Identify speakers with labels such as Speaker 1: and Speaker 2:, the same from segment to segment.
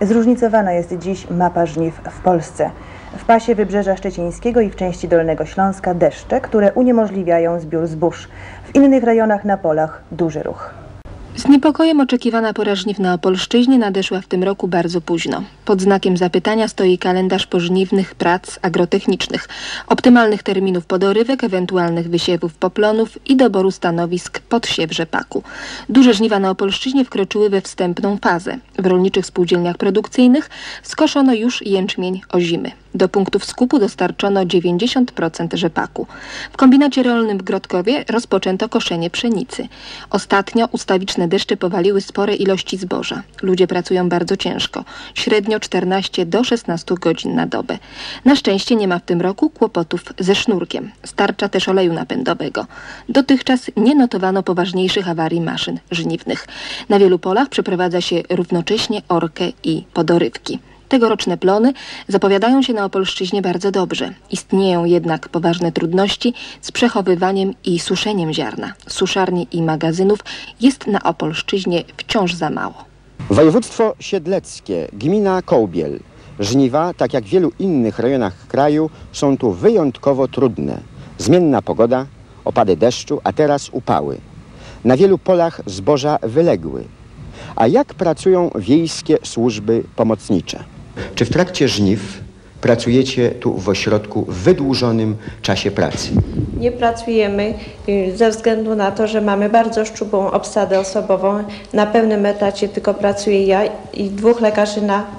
Speaker 1: Zróżnicowana jest dziś mapa żniw w Polsce. W pasie Wybrzeża Szczecińskiego i w części Dolnego Śląska deszcze, które uniemożliwiają zbiór zbóż. W innych rejonach na polach duży ruch.
Speaker 2: Z niepokojem oczekiwana pora żniw na Opolszczyźnie nadeszła w tym roku bardzo późno. Pod znakiem zapytania stoi kalendarz pożniwnych prac agrotechnicznych, optymalnych terminów podorywek, ewentualnych wysiewów poplonów i doboru stanowisk pod siew rzepaku. Duże żniwa na Opolszczyźnie wkroczyły we wstępną fazę. W rolniczych spółdzielniach produkcyjnych skoszono już jęczmień ozimy. Do punktów skupu dostarczono 90% rzepaku. W kombinacie rolnym w Grodkowie rozpoczęto koszenie pszenicy. Ostatnio ustawiczne deszcze powaliły spore ilości zboża. Ludzie pracują bardzo ciężko, średnio 14 do 16 godzin na dobę. Na szczęście nie ma w tym roku kłopotów ze sznurkiem. Starcza też oleju napędowego. Dotychczas nie notowano poważniejszych awarii maszyn żniwnych. Na wielu polach przeprowadza się równocześnie orkę i podorywki. Tegoroczne plony zapowiadają się na Opolszczyźnie bardzo dobrze. Istnieją jednak poważne trudności z przechowywaniem i suszeniem ziarna. Suszarni i magazynów jest na Opolszczyźnie wciąż za mało.
Speaker 3: Województwo siedleckie, gmina Kołbiel. Żniwa, tak jak w wielu innych rejonach kraju, są tu wyjątkowo trudne. Zmienna pogoda, opady deszczu, a teraz upały. Na wielu polach zboża wyległy. A jak pracują wiejskie służby pomocnicze? Czy w trakcie żniw pracujecie tu w ośrodku w wydłużonym czasie pracy?
Speaker 4: Nie pracujemy ze względu na to, że mamy bardzo szczupłą obsadę osobową. Na pełnym etacie tylko pracuję ja i 2 lekarzy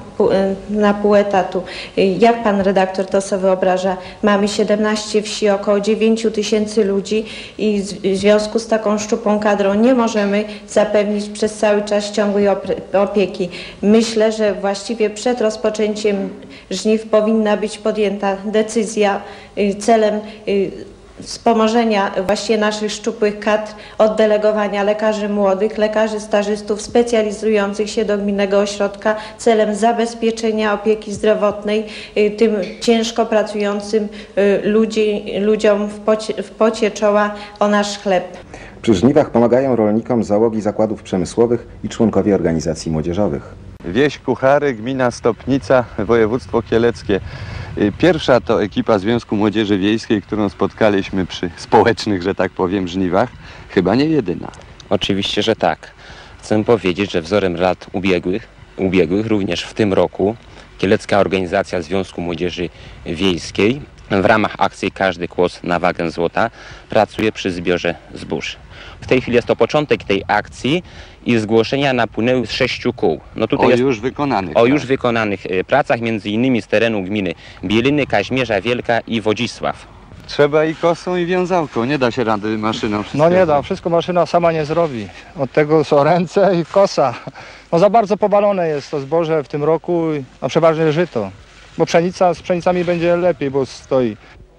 Speaker 4: na pół etatu. Jak pan redaktor to sobie wyobraża? Mamy 17 wsi, około 9 000 ludzi i w związku z taką szczupłą kadrą nie możemy zapewnić przez cały czas ciągłej opieki. Myślę, że właściwie przed rozpoczęciem żniw powinna być podjęta decyzja celem wspomożenia właśnie naszych szczupłych kadr, oddelegowania lekarzy młodych, lekarzy stażystów specjalizujących się do gminnego ośrodka celem zabezpieczenia opieki zdrowotnej tym ciężko pracującym ludziom w pocie czoła o nasz chleb.
Speaker 5: Przy żniwach pomagają rolnikom załogi zakładów przemysłowych i członkowie organizacji młodzieżowych.
Speaker 6: Wieś Kuchary, gmina Stopnica, województwo kieleckie. Pierwsza to ekipa Związku Młodzieży Wiejskiej, którą spotkaliśmy przy społecznych, że tak powiem, żniwach. Chyba nie jedyna.
Speaker 7: Oczywiście, że tak. Chcę powiedzieć, że wzorem lat ubiegłych również w tym roku Kielecka Organizacja Związku Młodzieży Wiejskiej w ramach akcji Każdy Kłos na wagę złota pracuje przy zbiorze zbóż. W tej chwili jest to początek tej akcji i zgłoszenia napłynęły z 6 kół. No tutaj już wykonanych pracach, między innymi z terenu gminy Bieliny, Kaźmierza Wielka i Wodzisław.
Speaker 6: Trzeba i kosą, i wiązałką. Nie da się rady maszyną.
Speaker 8: No nie da, wszystko maszyna sama nie zrobi. Od tego są ręce i kosa. No za bardzo powalone jest to zboże w tym roku, a przeważnie żyto. Bo z pszenicami będzie lepiej, bo stoi.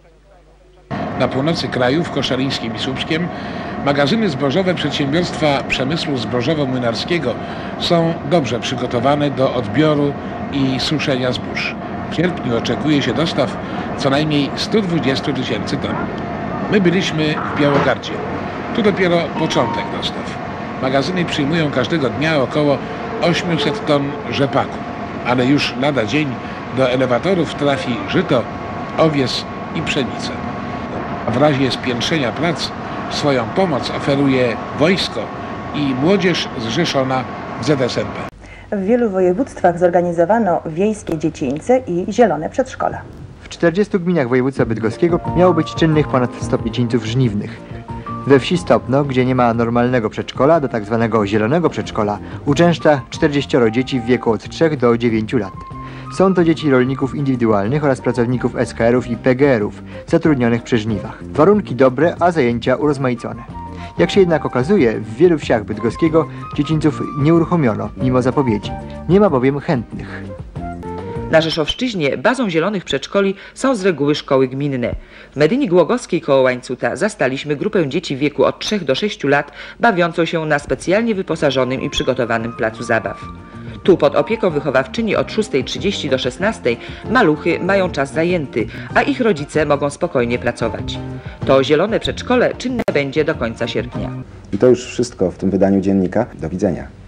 Speaker 9: Na północy kraju, w Koszalińskim i Słupskiem, magazyny zbożowe Przedsiębiorstwa Przemysłu Zbożowo-Młynarskiego są dobrze przygotowane do odbioru i suszenia zbóż. W sierpniu oczekuje się dostaw co najmniej 120 000 ton. My byliśmy w Białogardzie. Tu dopiero początek dostaw. Magazyny przyjmują każdego dnia około 800 ton rzepaku, ale już lada dzień do elewatorów trafi żyto, owies i pszenica. W razie spiętrzenia prac swoją pomoc oferuje wojsko i młodzież zrzeszona w ZSMP.
Speaker 1: W wielu województwach zorganizowano wiejskie dziecińce i zielone przedszkola.
Speaker 10: W 40 gminach województwa bydgoskiego miało być czynnych ponad 100 dziecińców żniwnych. We wsi Stopno, gdzie nie ma normalnego przedszkola, do tak zwanego zielonego przedszkola uczęszcza 40 dzieci w wieku od 3 do 9 lat. Są to dzieci rolników indywidualnych oraz pracowników SKR-ów i PGR-ów zatrudnionych przy żniwach. Warunki dobre, a zajęcia urozmaicone. Jak się jednak okazuje, w wielu wsiach bydgoskiego dziecińców nie uruchomiono, mimo zapowiedzi. Nie ma bowiem chętnych.
Speaker 11: Na Rzeszowszczyźnie bazą zielonych przedszkoli są z reguły szkoły gminne. W Medyni Głogowskiej koło Łańcuta zastaliśmy grupę dzieci w wieku od 3 do 6 lat bawiącą się na specjalnie wyposażonym i przygotowanym placu zabaw. Tu pod opieką wychowawczyni od 6:30 do 16:00 maluchy mają czas zajęty, a ich rodzice mogą spokojnie pracować. To zielone przedszkole czynne będzie do końca sierpnia.
Speaker 5: I to już wszystko w tym wydaniu dziennika. Do widzenia.